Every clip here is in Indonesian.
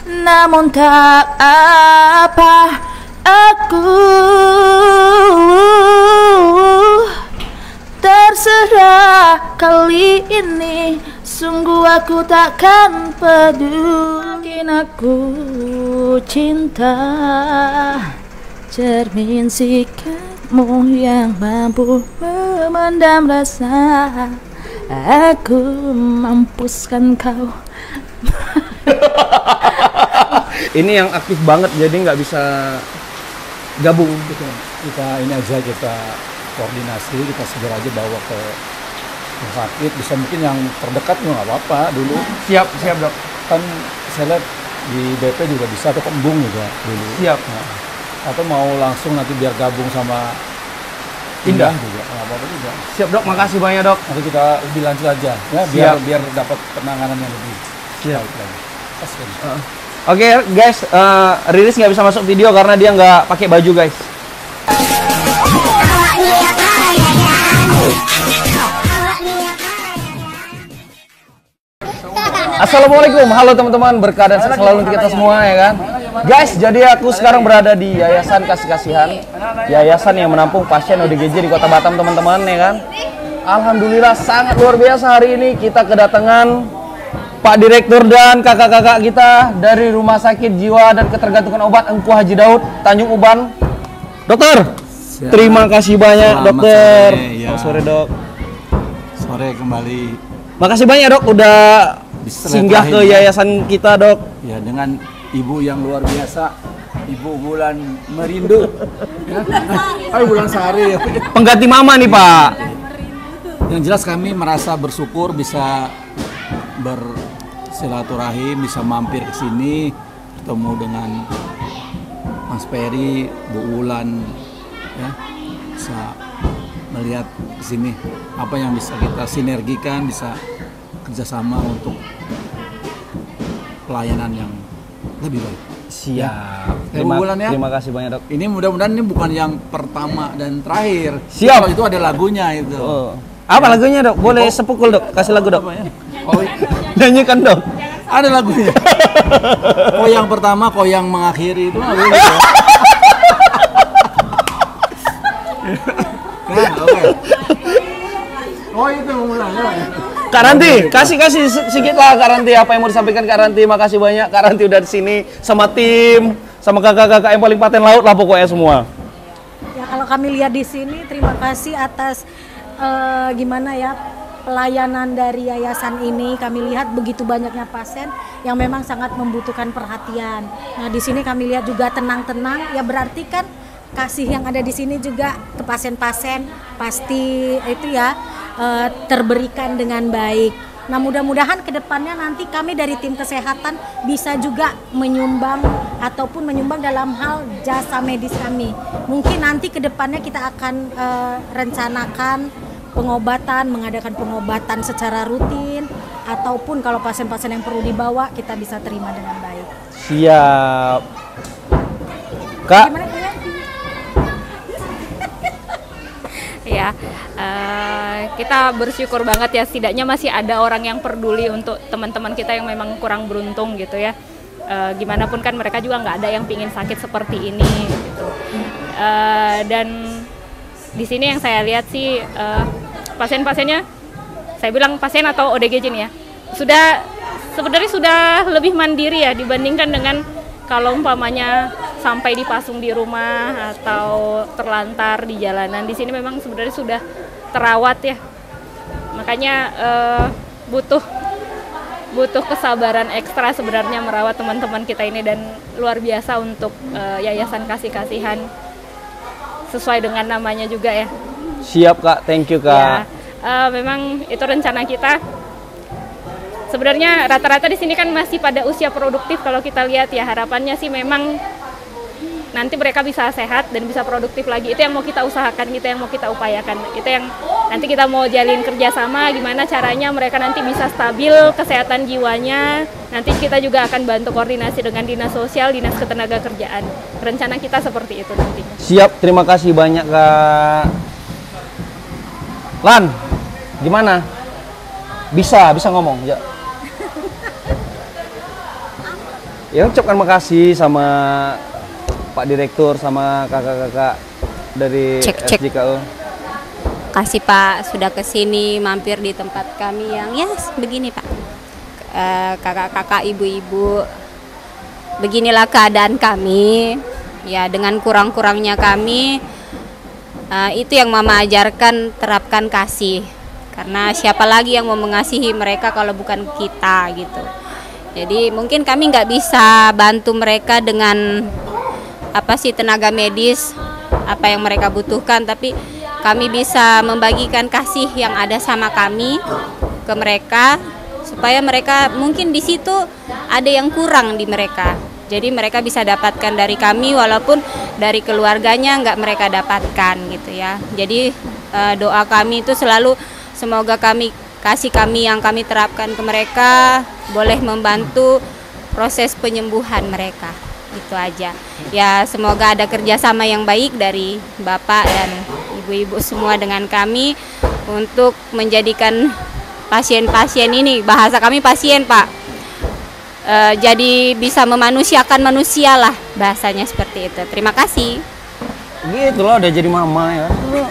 namun tak apa, aku terserah. Kali ini sungguh aku takkan peduli. Mungkin aku cinta, cermin sikapmu yang mampu memendam rasa. Aku mampuskan kau. Ini yang aktif banget, jadi nggak bisa gabung gitu. Kita ini aja, kita koordinasi, kita segera aja bawa ke rumah sakit. Bisa mungkin yang terdekat juga nggak apa-apa dulu. Siap dok. Kan saya lihat di BP juga bisa, atau Embung juga dulu. Siap. Nah, atau mau langsung nanti biar gabung sama Indah juga, nggak apa-apa juga. Siap dok, makasih banyak dok. Nanti kita lebih lanjut aja, ya, biar dapat penanganan yang lebih baik lagi. Oke guys, Riris nggak bisa masuk video karena dia nggak pakai baju guys. Assalamualaikum, halo teman-teman, berkah dan sehat selalu untuk kita semua ya kan. Guys, jadi aku sekarang berada di Yayasan Kasih Kasihan, yayasan yang menampung pasien ODGJ di Kota Batam teman-teman ya kan. Alhamdulillah sangat luar biasa, hari ini kita kedatangan Pak Direktur dan kakak-kakak kita dari Rumah Sakit Jiwa dan Ketergantungan Obat Engku Haji Daud, Tanjung Uban. Dokter, terima kasih banyak. Selamat dokter. Sore, ya. Sore dok. Sore kembali. Makasih banyak dok udah singgah ke yayasan kita dok. Ya, dengan ibu yang luar biasa, Ibu Bulan Merindu. Ayo Bulan Sari. Pengganti mama nih Pak. Yang jelas kami merasa bersyukur bisa bersilaturahim, bisa mampir ke sini, ketemu dengan Mas Peri, Bu Wulan, ya, bisa melihat di sini apa yang bisa kita sinergikan, bisa kerjasama untuk pelayanan yang lebih baik. Siap. Terima kasih banyak dok. Ini mudah-mudahan ini bukan yang pertama dan terakhir. Siap. Itu ada lagunya itu. Oh. Apa lagunya dok? Boleh sepukul dok? Kasih lagu dok. Oh, nyanyikan dok. Ada lagunya. Kau yang pertama, kau yang mengakhiri itu lagunya. Nah, oke. Oh itu mulanya. Kak Ranti, kasih sedikit lah Kak Ranti, apa yang mau disampaikan Kak Ranti. Makasih banyak Kak Ranti udah di sini sama tim, sama kakak-kakak yang paling paten laut lah pokoknya semua. Ya kalau kami lihat di sini, terima kasih atas gimana ya pelayanan dari yayasan ini. Kami lihat begitu banyaknya pasien yang memang sangat membutuhkan perhatian. Nah di sini kami lihat juga tenang-tenang, ya berarti kan kasih yang ada di sini juga ke pasien-pasien pasti itu ya terberikan dengan baik. Nah mudah-mudahan kedepannya nanti kami dari tim kesehatan bisa juga menyumbang ataupun menyumbang dalam hal jasa medis kami. Mungkin nanti kedepannya kita akan rencanakan pengobatan, mengadakan pengobatan secara rutin, ataupun kalau pasien-pasien yang perlu dibawa kita bisa terima dengan baik. Siap. Kak. Gimana kalian? Ya, kita bersyukur banget ya, setidaknya masih ada orang yang peduli untuk teman-teman kita yang memang kurang beruntung gitu ya. Gimana pun kan mereka juga nggak ada yang pingin sakit seperti ini gitu. Dan di sini yang saya lihat sih pasien-pasiennya, saya bilang pasien atau ODGJ nih ya, sebenarnya sudah lebih mandiri ya dibandingkan dengan kalau umpamanya sampai dipasung di rumah atau terlantar di jalanan. Di sini memang sebenarnya sudah terawat ya, makanya butuh kesabaran ekstra sebenarnya merawat teman-teman kita ini, dan luar biasa untuk Yayasan Kasih Kasihan, sesuai dengan namanya juga ya. Siap Kak, thank you Kak. Ya, memang itu rencana kita. Sebenarnya rata-rata di sini kan masih pada usia produktif kalau kita lihat ya, harapannya sih memang nanti mereka bisa sehat dan bisa produktif lagi. Itu yang mau kita usahakan, itu yang mau kita upayakan. Itu yang nanti kita mau jalin kerjasama, gimana caranya mereka nanti bisa stabil kesehatan jiwanya. Nanti kita juga akan bantu koordinasi dengan Dinas Sosial, Dinas Ketenagakerjaan. Rencana kita seperti itu nantinya. Siap, terima kasih banyak Kak. Lan, gimana? Bisa ngomong ya. Ya ucapkan makasih sama Pak Direktur sama kakak-kakak dari RSJKO. Kasih Pak sudah kesini mampir di tempat kami yang ya begini Pak. Kakak-kakak, ibu-ibu, beginilah keadaan kami. Ya dengan kurang-kurangnya kami, itu yang Mama ajarkan, terapkan kasih. Karena siapa lagi yang mau mengasihi mereka kalau bukan kita gitu. Jadi mungkin kami nggak bisa bantu mereka dengan tenaga medis apa yang mereka butuhkan, tapi kami bisa membagikan kasih yang ada sama kami ke mereka supaya mereka mungkin di situ ada yang kurang di mereka. Jadi mereka bisa dapatkan dari kami walaupun dari keluarganya nggak mereka dapatkan gitu ya. Jadi doa kami itu selalu semoga kasih kami yang kami terapkan ke mereka boleh membantu proses penyembuhan mereka. Itu aja. Ya semoga ada kerjasama yang baik dari Bapak dan Ibu-ibu semua dengan kami untuk menjadikan pasien-pasien ini, bahasa kami pasien Pak, jadi bisa memanusiakan manusia lah, bahasanya seperti itu. Terima kasih. Gitu loh, udah jadi mama ya.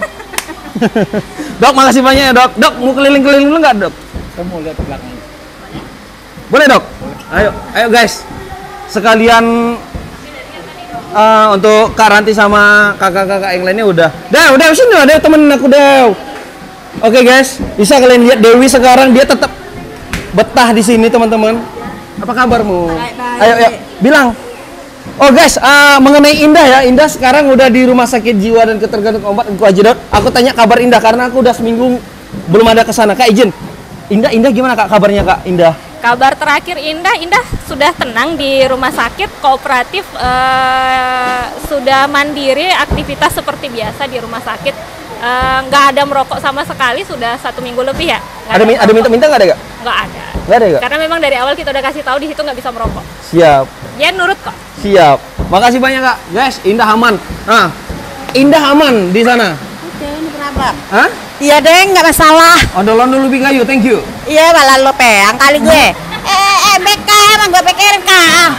Dok, makasih banyak ya dok. Dok, mau keliling-keliling dulu nggak dok? Saya mau lihat ke belakang. Boleh dok? Ayo guys. Sekalian untuk Kak Ranti sama kakak-kakak yang lainnya udah. Udah sini ada temen aku Dew. Oke guys, bisa kalian lihat Dewi sekarang dia tetap betah di sini teman-teman. Apa kabarmu? Ayo bilang. Oh guys, mengenai Indah ya, Indah sekarang udah di Rumah Sakit Jiwa dan Ketergantungan Obat Engku Haji Daud. Aku tanya kabar Indah karena aku udah seminggu belum ada ke sana. Kak izin. Indah gimana Kak kabarnya Kak Indah? Kabar terakhir Indah sudah tenang di rumah sakit kooperatif, sudah mandiri, aktivitas seperti biasa di rumah sakit, nggak ada merokok sama sekali, sudah 1 minggu lebih ya. Ada minta-minta nggak ada Kak? Nggak ada. Nggak ada Kak? Karena memang dari awal kita udah kasih tahu di situ nggak bisa merokok. Siap. Dia nurut kok. Siap. Makasih banyak Kak. Guys, Indah aman. Indah aman di sana. Oke, ini berapa? Hah? Iya deng, nggak masalah. Odolon dulu Bikayu, thank you. Iya, malah lo peang kali gue. BK emang gue pikirin Kak.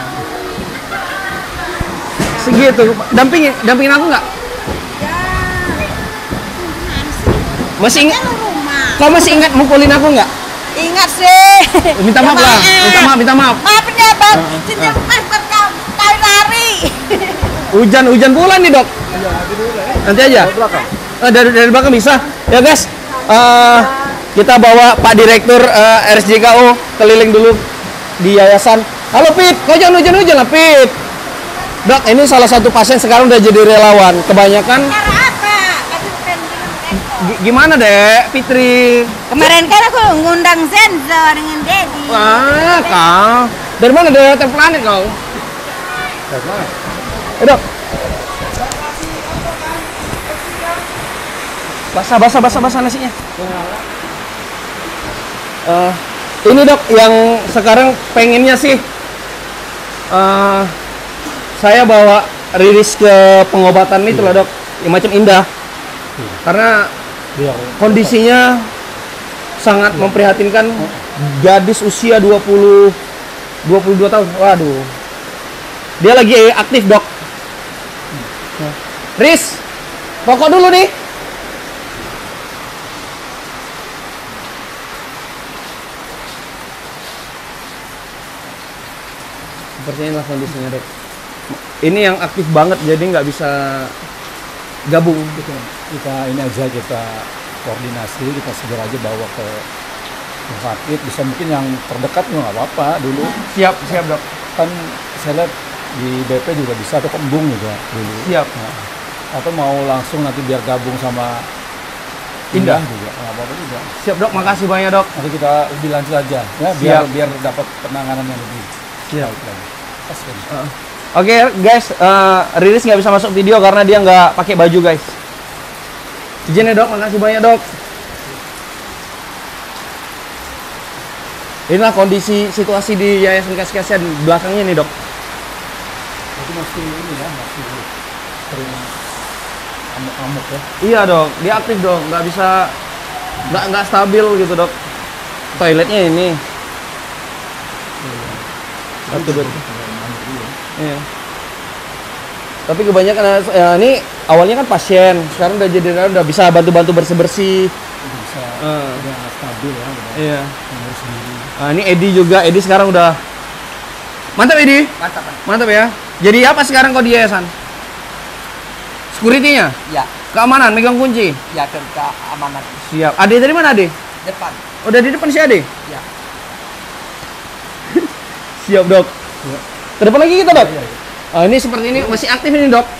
Segitu. Dampingin aku nggak? Masih ingat? Kau masih ingat mukulin aku nggak? Ingat sih. Minta maaf lah. Minta maaf. Maaf ya bang. Sejak pas kali lari. Hujan pula nih dok. Nanti aja. Dari belakang bisa. Ya guys, kita bawa Pak Direktur RSJKO keliling dulu di yayasan. Halo Pip, kau jangan hujan-hujan lah Pip. Dok, ini salah satu pasien sekarang udah jadi relawan. Kebanyakan. Cara apa? Gimana dek, Fitri? Kemarin kan aku ngundang Zenzo dengan Dedi. Wah, kau. Dari mana? Dari Hotel Planet kau? Dari mana? Dok. Basah nasinya. Ini dok, yang sekarang pengennya sih saya bawa Riris ke pengobatan itu lah dok, yang macam Indah. Karena kondisinya sangat memprihatinkan, gadis usia 22 tahun. Waduh. Dia lagi aktif, Dok. Riz, rokok dulu nih. Seperti inilah kondisinya, Dok. Ini yang aktif banget, jadi nggak bisa gabung. Kita ini aja, kita koordinasi, kita segera aja bawa ke rumah sakit. Bisa mungkin yang terdekat nggak apa-apa dulu. Siap, Dok. Kan saya lihat di BP juga bisa, atau Embung juga dulu. Siap. Nah, atau mau langsung nanti biar gabung sama Indah juga, nggak apa-apa juga. Siap, Dok. Makasih banyak, Dok. Nanti kita lebih lanjut aja, ya, biar dapat penanganan yang lebih baik lagi. Oke, guys, Riris nggak bisa masuk video karena dia nggak pakai baju, guys. Izin ya, Dok. Makasih banyak, Dok. Inilah kondisi situasi di Yayasan Kasih Kasihan belakangnya nih, Dok. Itu masih ini ya, masih sering amuk-amuk ya. Iya, Dok. Dia aktif, Dok. Nggak bisa, nggak stabil gitu, Dok. Toiletnya ini. Satu, dua. Iya. Tapi kebanyakan ini awalnya kan pasien, sekarang udah jadi udah bisa bantu-bantu bersih-bersih. Bisa udah stabil ya, udah Iya. ngurus sendiri. Nah, ini Edi juga. Edi sekarang udah mantap Edi. Mantap, Pak. Mantap ya. Jadi apa sekarang kau di yayasan? Security-nya? Ya, Keamanan, megang kunci. ya keamanan Siap. Ade tadi mana Ade? depan. Udah di depan si Ade? Ya. Siap dok. Ke depan lagi kita dok. Ini seperti ini masih aktif ini dok.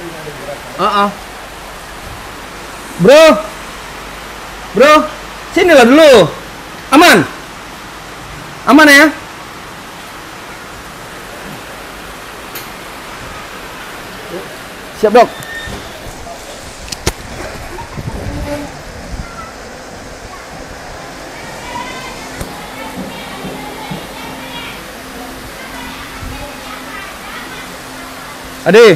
Bro, bro, sinilah dulu. Aman, aman ya. Siap dok. Ade,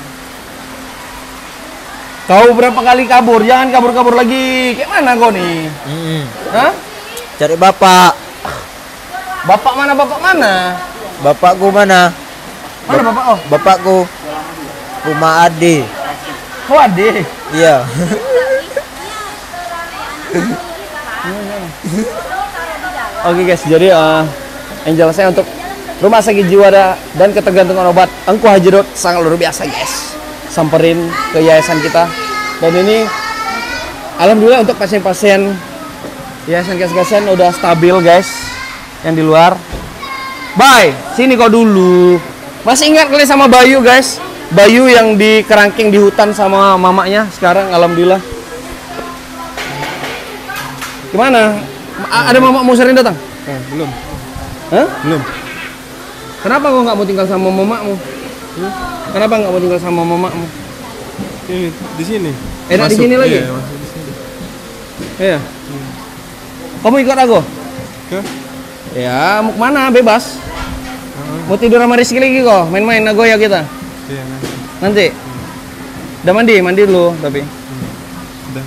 kau berapa kali kabur? Jangan kabur-kabur lagi. Kayak mana kau nih? Hah? Cari bapak. Bapak mana? Bapak mana? Bapakku mana? Mana bapak? Oh, Bapakku rumah Ade. kau Ade. Iya. Oke guys, jadi angel saya untuk Rumah Sakit Jiwa dan Ketergantungan Obat Engku Haji Road sangat luar biasa guys. Samperin ke yayasan kita. Dan ini alhamdulillah untuk pasien-pasien yayasan kasihan udah stabil guys. Yang di luar. Bye, sini kau dulu. Masih ingat kali sama Bayu guys? Bayu yang di kerangking di hutan sama mamanya sekarang alhamdulillah. Gimana? Ada mamamu sering datang? Belum. Hah? Belum. Kenapa kau nggak mau tinggal sama mamamu? Kenapa nggak mau tinggal sama mamamu? Ini di sini. Enak di sini lagi? Iya, masuk di sini. Iya. Kamu ikut aku? Ke? Ya, mau kemana? Bebas. Mau tidur sama Rizky lagi kok? Main-main Nagoya kita? Iya, nanti. Nanti? Udah mandi? Mandi dulu tapi. Udah.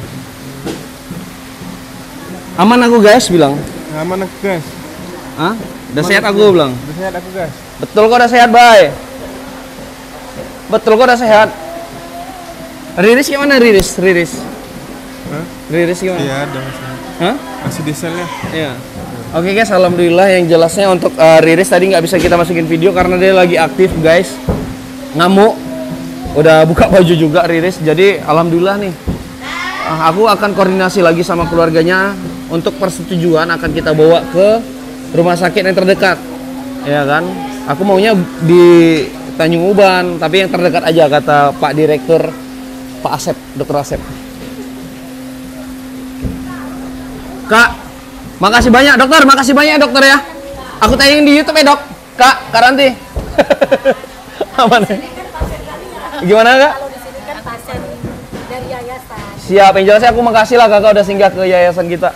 Aman aku guys bilang. Aman aku, guys. Hah? Udah sehat aku bilang. Udah sehat aku, guys. Betul kok udah sehat, Bay. Betul kok udah sehat. Riris gimana Riris? Hah? Riris gimana? Iya, ada masih. Hah? Masih di sel ya. Iya. Oke guys, alhamdulillah yang jelasnya untuk Riris tadi nggak bisa kita masukin video karena dia lagi aktif guys. Ngamuk. Udah buka baju juga Riris. Jadi alhamdulillah nih. Aku akan koordinasi lagi sama keluarganya untuk persetujuan akan kita bawa ke rumah sakit yang terdekat. Ya kan? Aku maunya di Tanjung Uban, tapi yang terdekat aja kata Pak Direktur Pak Asep, Dr. Asep. Kak, makasih banyak dokter, makasih banyak dokter ya. Aku tayang di YouTube ya dok. Kak Ranti. Apa nih? Gimana kak? Siap, yang jelasnya aku makasih lah kakak udah singgah ke yayasan kita.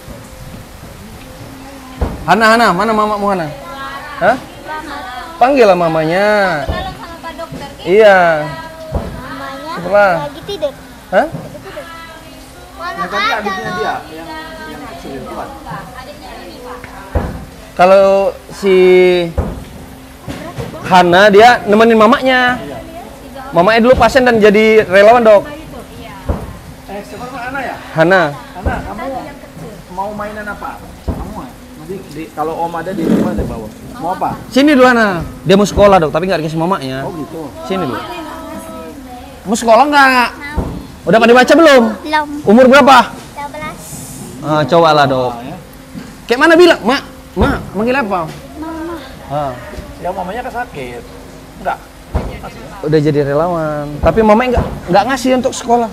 Hana, mana mamamu Hana? Hah? Panggil lah mamanya. Iya. Setelah. Lagi tidur. Hah? Mana ada? Kalau si Hana dia nemenin mamanya. Mamanya dulu pasien dan jadi relawan dok. Siapa Hana ya? Hana. Hana, kamu mau mainan apa? Kamu nanti kalau om ada di rumah ada bawa. Mau apa? Sini dulu Hana. Dia mau sekolah dok, tapi nggak dikasih mamanya. Oh gitu. Sini dulu. Mau sekolah nggak? Udah pada baca belum? Belum. Umur berapa? 12. Coba lah dok. Kayak mana bilang? Mak, manggil apa? Mama. Ya mamanya kan sakit. Enggak. Udah jadi relawan. Tapi mamanya nggak ngasih untuk sekolah.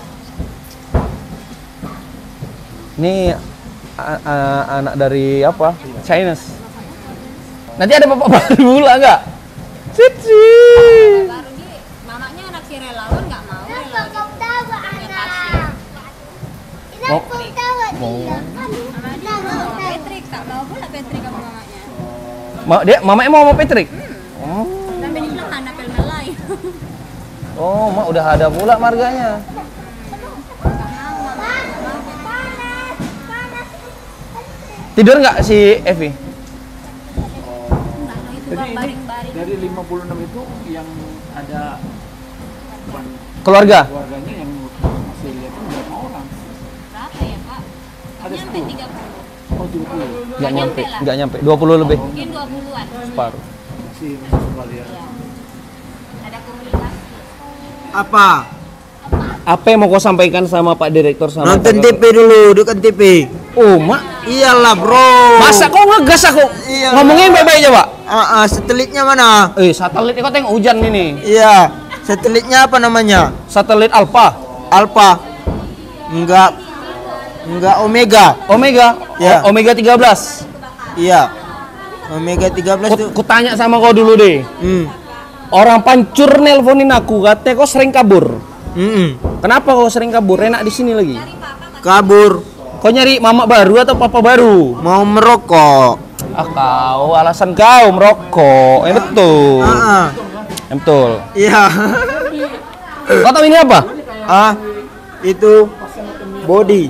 Ini anak dari apa? Chinese. Nanti ada bapak baru pula nggak? Cici. Mamanya anak si relawan nggak mau Kau tahu anak. Mau? Kau tahu dia. Patrick tak mau pula Patrick sama mamanya. Mamanya mau Patrick? Oh. Sampai dibilang Hana Pelmelai. Oh, mak udah ada pula marganya. Tidur nggak si Evi? Jadi ini Dari 56 itu yang ada Keluarga? keluarganya yang masih lihat itu berapa orang? Berapa ya Pak? Ada Nyampe 10. 30. Oh 30. Nggak nyampe, 20 lebih. Mungkin 20-an. Separuh. Masih kalian. Ada komunikasi. Apa? Apa yang mau kau sampaikan sama Pak Direktur sama Nonton Pak- TV dulu, dekat TV. Oh, Mak. Iyalah, bro. Masa kok ngegas aku? Iya. Ngomongin baik-baik aja, Pak. Satelitnya mana? Satelit kok tengok hujan ini. Iya. Satelitnya apa namanya? Satelit Alpha. Alpha. Enggak Omega. Omega. Ya. Omega 13. Iya. Omega 13 tuh. Ku tanya sama kau dulu deh. Orang pancur nelponin aku, katanya kau sering kabur. Kenapa kau sering kabur? Enak di sini lagi. Kabur. Kau nyari mama baru atau papa baru? Mau merokok. Kau alasan kau merokok. Betul. Betul. Iya. Kau tahu ini apa? Itu body.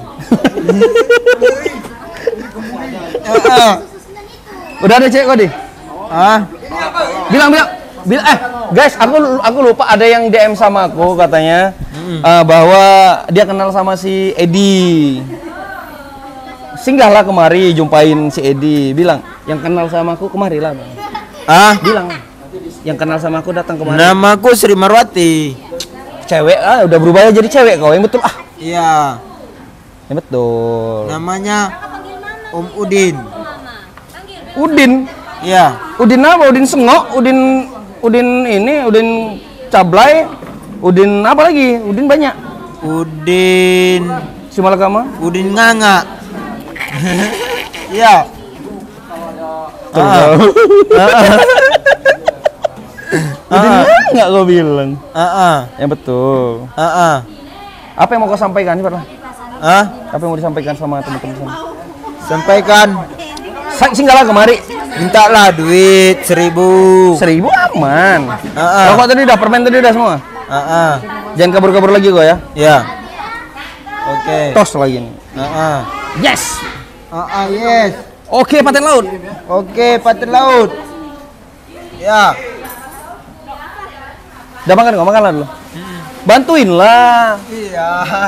Udah ada cewek kau deh? Bilang. Guys, aku lupa ada yang DM sama aku katanya bahwa dia kenal sama si Edi. Singgahlah kemari jumpain si Edi. Bilang, yang kenal sama aku kemari lah, Bang. Bilang, yang kenal sama aku datang kemari. Namaku Sri Marwati. Cewek udah berubah jadi cewek kau. Yang betul Iya. Yang betul. Namanya Om Udin. Udin. Iya. Udin apa? Udin sengok, Udin ini, Udin cablay, Udin apa lagi? Udin banyak. Udin Simalakama? Udin nganga. Iya. Udin nggak kau bilang? Yang betul. Apa yang mau kau sampaikan sih, Pak? Apa yang mau disampaikan sama teman-teman sana? Sampaikan. Singgahlah kemari. Mintalah duit 1.000. 1.000 aman. Rokok tadi udah, permen tadi udah semua. Jangan kabur-kabur lagi kok ya. Ya. Oke. Tos lagi nih. Yes. Yes. Oke, paten laut. Oke, paten laut. Ya. Udah makan kok, makanlah dulu. Bantuin lah. Iya.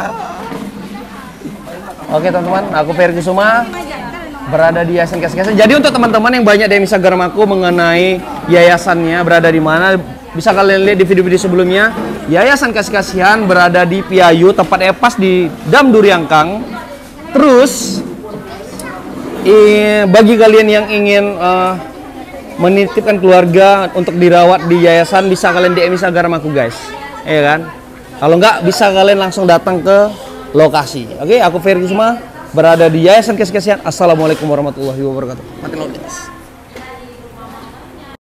Oke teman-teman, aku Ferry Kusuma berada di Yayasan Kasih-Kasihan. Jadi untuk teman-teman yang banyak DM Instagram aku mengenai yayasannya berada di mana, bisa kalian lihat di video-video sebelumnya. Yayasan Kasih-Kasihan berada di Piayu, tepatnya pas di Dam Duriangkang. Terus bagi kalian yang ingin menitipkan keluarga untuk dirawat di yayasan, bisa kalian DM Instagram aku guys, ya kan? Kalau enggak, bisa kalian langsung datang ke lokasi. Oke, aku Ferry Kusuma berada di Yayasan Kasih-Kasihan. Assalamualaikum warahmatullahi wabarakatuh. Mati laut, guys.